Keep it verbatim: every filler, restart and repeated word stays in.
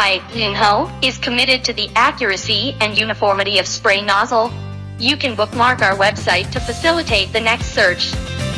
website, Yunho, is committed to the accuracy and uniformity of spray nozzle. You can bookmark our website to facilitate the next search.